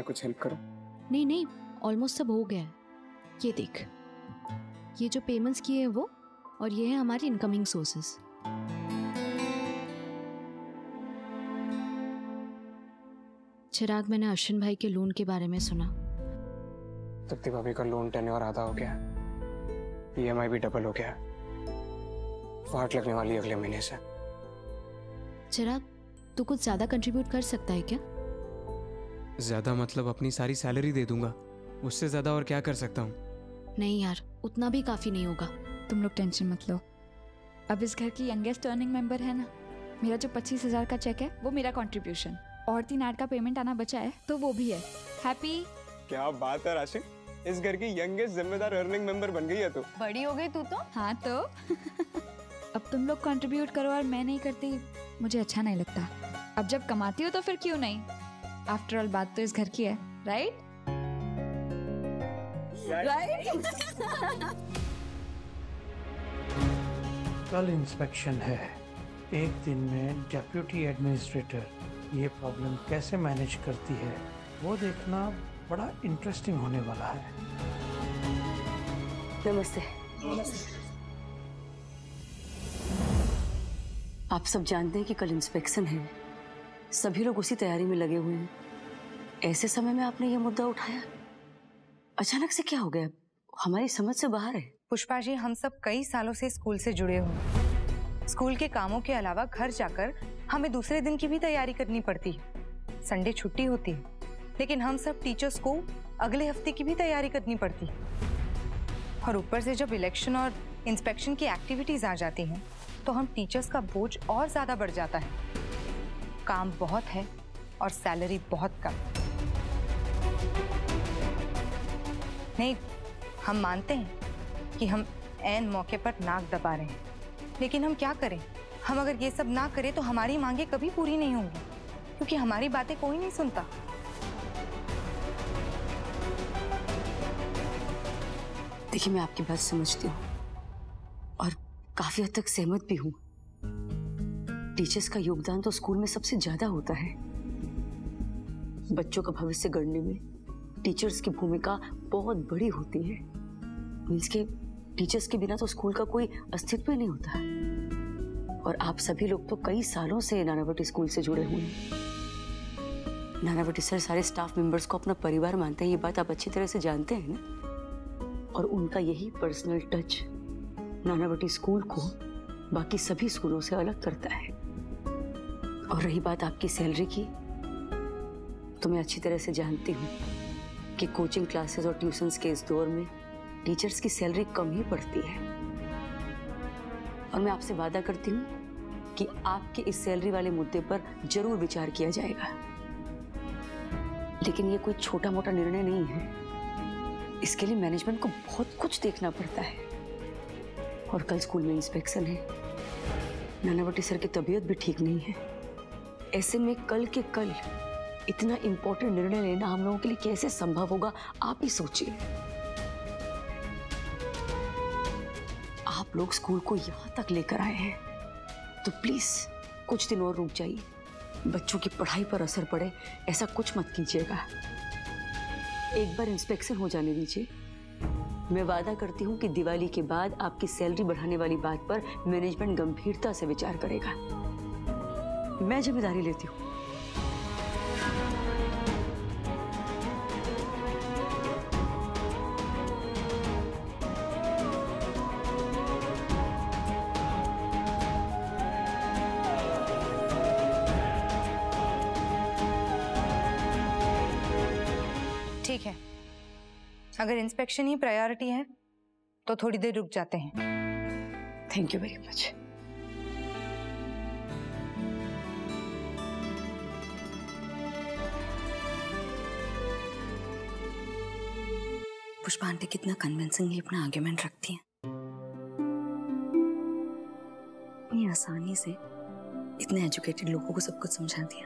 मैं कुछ हेल्प करूं? नहीं नहीं, ऑलमोस्ट सब हो गया है। ये देख, ये जो पेमेंट्स किए हैं वो, और ये है हमारी इनकमिंग सोर्सेस। चिराग, मैंने अश्विन भाई के लोन के बारे में सुना। तृप्ति भाभी का लोन टेन्योर आधा हो गया, EMI भी डबल हो गया, फाट लगने वाली अगले महीने से। चिराग, तू कुछ ज्यादा कंट्रीब्यूट कर सकता है क्या? ज्यादा मतलब अपनी सारी सैलरी दे दूंगा, उससे ज्यादा और क्या कर सकता हूँ? नहीं यार, उतना भी काफी नहीं होगा। तुम लोग टेंशन मत लो, अब इस घर की यंगेस्ट अर्निंग मेंबर है ना, मेरा जो 25,000 का चेक है वो मेरा कंट्रीब्यूशन, और 3 ऐड का पेमेंट आना बचा है तो वो भी है। हैप्पी? क्या बात है राशि, इस घर की यंगेस्ट जिम्मेदार अर्निंग मेंबर बन गई है तू। बड़ी हो गई तू तो। हाँ तो अब तुम लोग कंट्रीब्यूट करो और मैं नहीं करती, मुझे अच्छा नहीं लगता। अब जब कमाती हो तो फिर क्यों नहीं, आफ्टर ऑल बात तो इस घर की है, राइट? कल इंस्पेक्शन है, एक दिन में डेप्यूटी एडमिनिस्ट्रेटर ये प्रॉब्लम कैसे मैनेज करती है वो देखना बड़ा इंटरेस्टिंग होने वाला है। नमस्ते। आप सब जानते हैं कि कल इंस्पेक्शन है, सभी लोग उसी तैयारी में लगे हुए हैं। ऐसे समय में आपने ये मुद्दा उठाया, अचानक से क्या हो गया? हमारी समझ से बाहर है। पुष्पा जी, हम सब कई सालों से स्कूल से जुड़े हुए हैं। स्कूल के कामों के अलावा घर जाकर हमें दूसरे दिन की भी तैयारी करनी पड़ती है। संडे छुट्टी होती है, लेकिन हम सब टीचर्स को अगले हफ्ते की भी तैयारी करनी पड़ती है। और ऊपर से जब इलेक्शन और इंस्पेक्शन की एक्टिविटीज आ जाती हैं, तो हम टीचर्स का बोझ और ज्यादा बढ़ जाता है। काम बहुत है और सैलरी बहुत कम। नहीं, हम मानते हैं कि हम ऐन मौके पर नाक दबा रहे हैं, लेकिन हम क्या करें? हम अगर ये सब ना करें तो हमारी मांगे कभी पूरी नहीं होंगी, क्योंकि हमारी बातें कोई नहीं सुनता। देखिए, मैं आपकी बात समझती हूँ और काफी हद तक सहमत भी हूँ। टीचर्स का योगदान तो स्कूल में सबसे ज्यादा होता है। बच्चों का भविष्य गढ़ने में टीचर्स की भूमिका बहुत बड़ी होती है। मींस के टीचर्स के बिना तो स्कूल का कोई अस्तित्व ही नहीं होता। और आप सभी लोग तो कई सालों से नानावटी स्कूल से जुड़े हुए हैं। नानावटी सर सारे स्टाफ मेंबर्स को अपना परिवार मानते हैं, ये बात आप अच्छी तरह से जानते हैं ना। और उनका यही पर्सनल टच नानावटी स्कूल को बाकी सभी स्कूलों से अलग करता है। और रही बात आपकी सैलरी की, तो मैं अच्छी तरह से जानती हूँ कि कोचिंग क्लासेस और ट्यूशंस के इस दौर में टीचर्स की सैलरी कम ही पड़ती है। और मैं आपसे वादा करती हूँ कि आपके इस सैलरी वाले मुद्दे पर जरूर विचार किया जाएगा। लेकिन ये कोई छोटा मोटा निर्णय नहीं है, इसके लिए मैनेजमेंट को बहुत कुछ देखना पड़ता है। और कल स्कूल में इंस्पेक्शन है, नानावटी सर की तबीयत भी ठीक नहीं है। ऐसे में कल के कल इतना इंपॉर्टेंट निर्णय लेना हम लोगों के लिए कैसे संभव होगा, आप ही सोचिए। आप लोग स्कूल को यहां तक लेकर आए हैं, तो प्लीज कुछ दिन और रुक जाइए। बच्चों की पढ़ाई पर असर पड़े ऐसा कुछ मत कीजिएगा। एक बार इंस्पेक्शन हो जाने दीजिए। मैं वादा करती हूँ कि दिवाली के बाद आपकी सैलरी बढ़ाने वाली बात पर मैनेजमेंट गंभीरता से विचार करेगा। मैं जिम्मेदारी लेती हूँ। ठीक है, अगर इंस्पेक्शन ही प्रायोरिटी है तो थोड़ी देर रुक जाते हैं। Thank you very much. Pushpa aunty कितना कन्विंसिंगली अपना आर्ग्यूमेंट रखती हैं। इतनी आसानी से इतने एजुकेटेड लोगों को सब कुछ समझा दिया।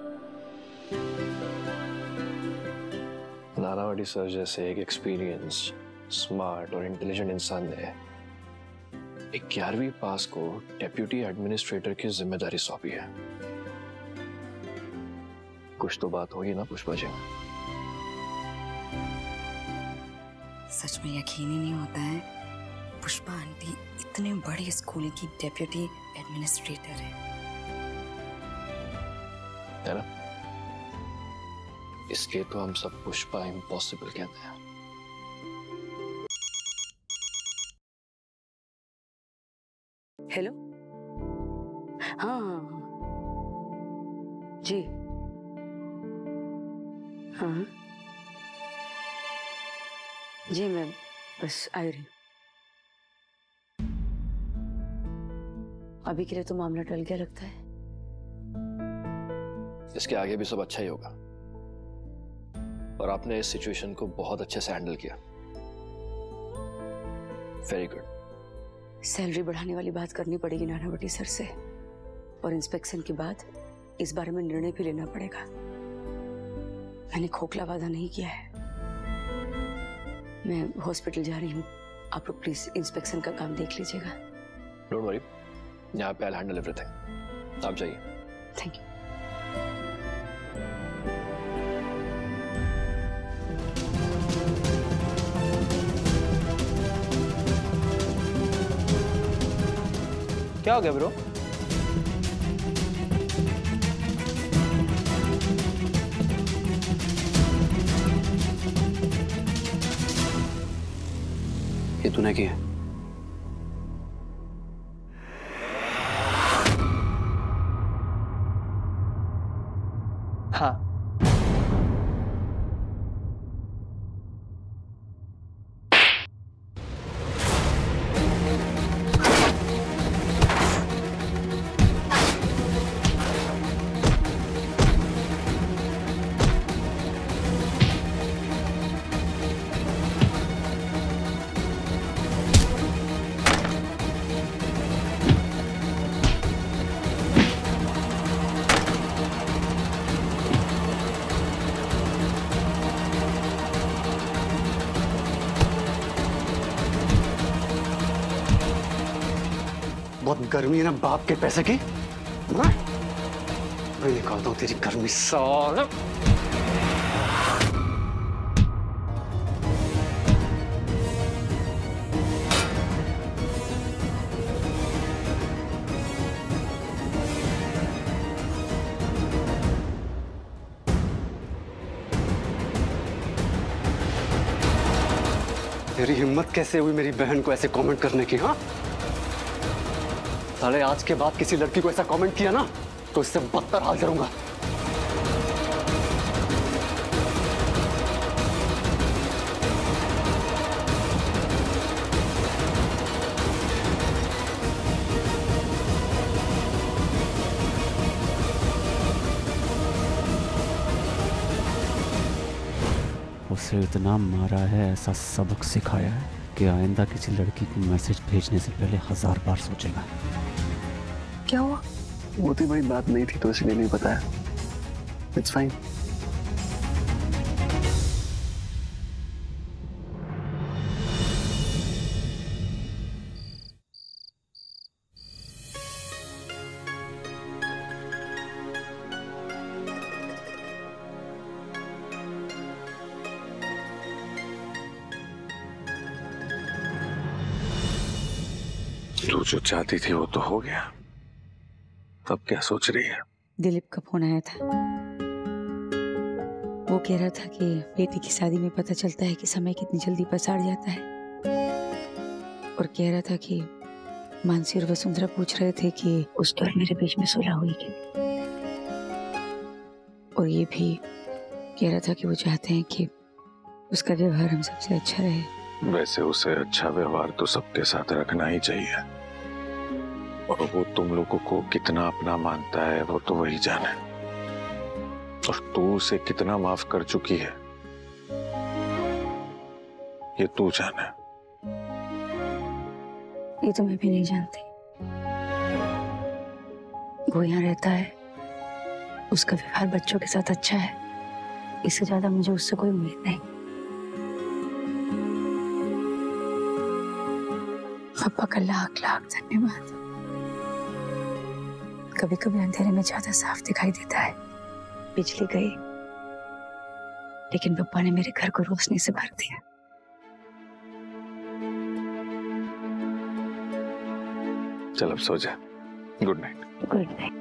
नानावटी सर जैसे एक एक्सपीरियंस, स्मार्ट और इंटेलिजेंट इंसान ने एक 11वीं पास को डेप्यूटी एडमिनिस्ट्रेटर की जिम्मेदारी सौंपी है। कुछ तो बात होगी ना पुष्पा जी? सच में यकीन ही नहीं होता है पुष्पा आंटी इतने बड़े स्कूल की डेप्यूटी एडमिनिस्ट्रेटर है ना? इसलिए तो हम सब पुष्पा इम्पॉसिबल कहते हैं। हेलो, हाँ हाँ हाँ जी, हाँ जी, मैं बस आ रही हूँ। अभी के लिए तो मामला टल गया लगता है। इसके आगे भी सब अच्छा ही होगा और आपने इस सिचुएशन को बहुत अच्छे से हैंडल किया। Very good. सैलरी बढ़ाने वाली बात करनी पड़ेगी नानावटी सर से, और इंस्पेक्शन के बाद इस बारे में निर्णय भी लेना पड़ेगा। मैंने खोखला वादा नहीं किया है। मैं हॉस्पिटल जा रही हूँ, आप लोग प्लीज इंस्पेक्शन का काम देख लीजिएगा। डोंट वरी, यहाँ पे I'll handle everything। आप जाइए। Thank you. क्या हो गया ब्रो? ये तूने किया? हाँ, बहुत गर्मी है ना बाप के पैसे की। मैं निकालता हूँ तेरी गर्मी साला। तेरी हिम्मत कैसे हुई मेरी बहन को ऐसे कमेंट करने की? हाँ साले, आज के बाद किसी लड़की को ऐसा कमेंट किया ना तो इससे बदतर हाल करूंगा। उसे इतना मारा है, ऐसा सबक सिखाया है कि आइंदा किसी लड़की को मैसेज भेजने से पहले 1000 बार सोचेगा। क्या हुआ? वो इतनी बड़ी बात नहीं थी तो इसलिए नहीं बताया। It's fine. तू जो चाहती थी वो तो हो गया, तब क्या सोच रही है? दिलीप का फोन आया था। वो कह रहा था कि बेटी की शादी में पता चलता है कि समय कितनी जल्दी पसार जाता है, और कह रहा था कि मानसी और वसुंधरा पूछ रहे थे कि उसके और मेरे बीच में सुलह हुई कि नहीं, और ये भी कह रहा था कि वो चाहते हैं कि उसका व्यवहार हम सबसे अच्छा रहे। वैसे उसे अच्छा व्यवहार तो सबके साथ रखना ही चाहिए, और वो तुम लोगों को कितना अपना मानता है वो तो वही जाने, और तू उसे कितना माफ कर चुकी है ये तू जाने। ये तो मैं भी नहीं जानती। वो यहाँ रहता है, उसका व्यवहार बच्चों के साथ अच्छा है, इससे ज्यादा मुझे उससे कोई उम्मीद नहीं। पापा का लाख लाख धन्यवाद। कभी कभी अंधेरे में ज्यादा साफ दिखाई देता है। बिजली गई लेकिन पप्पा ने मेरे घर को रोशनी से भर दिया। चल अब सो जा। Good night. Good night.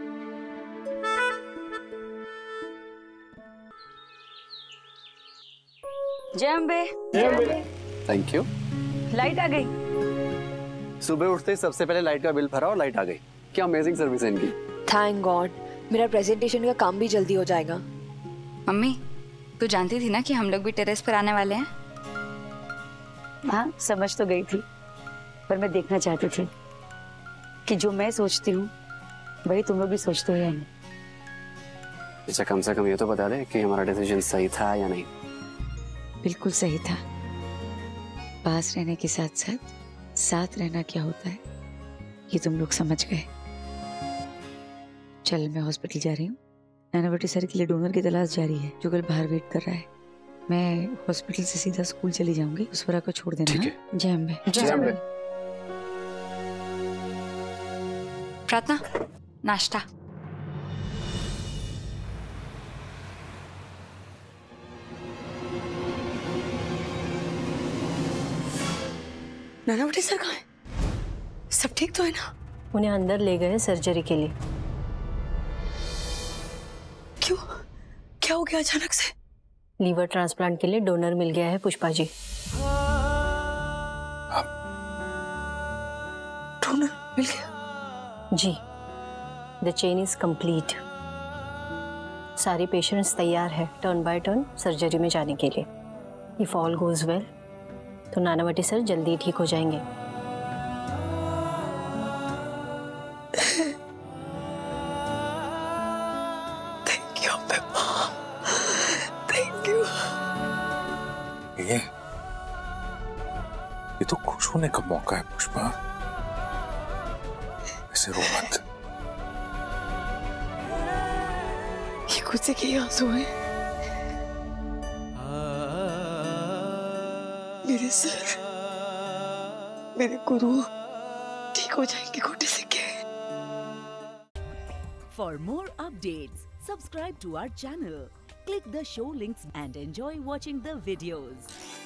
जय अम्बे। Thank you. लाइट आ गई। सुबह उठते ही सबसे पहले लाइट का बिल भरा और लाइट आ गई। क्या अमेजिंग सर्विस है इनकी। थैंक गॉड, मेरा प्रेजेंटेशन का काम भी जल्दी हो जाएगा। मम्मी, तू जानती थी ना कि हम लोग भी टेरेस पर आने वाले हैं? हाँ, समझ तो गई थी, पर मैं देखना चाहती थी कि जो मैं सोचती हूँ वही तुम लोग भी सोचते हो या नहीं। अच्छा, कम से कम ये तो बता दे कि हमारा डिसीजन सही था या नहीं। बिल्कुल सही था। पास रहने के साथ साथ साथ रहना क्या होता है ये तुम लोग समझ गए। चल, मैं हॉस्पिटल जा रही हूँ। नानावटी सर के लिए डोनर की तलाश जारी है जो कल बाहर वेट कर रहा है। मैं हॉस्पिटल से सीधा स्कूल चली जाऊंगी। उस वरा को छोड़ देना। ठीक है। जय अम्बे। जय अम्बे। प्रार्थना, नाश्ता। नानावटी सर कहाँ है? सब ठीक तो है ना? उन्हें अंदर ले गए सर्जरी के लिए। क्यों? क्या हो गया अचानक से? लीवर ट्रांसप्लांट के लिए डोनर मिल गया है पुष्पा जी। डोनर मिल गया? जी, द चेन इज कंप्लीट। सारे पेशेंट्स तैयार है टर्न बाय टर्न सर्जरी में जाने के लिए। इफ ऑल गोज वेल तो नानावटी सर जल्दी ठीक हो जाएंगे। Thank you thank you. ये तो खुश होने का मौका है पुष्पा, ऐसे रो मत। ये गुस्से के आंसू हैं। मेरे सर, मेरे गुरु ठीक हो जाएंगे घुटने से के। For more updates, subscribe to our channel, click the show links and enjoy watching the videos.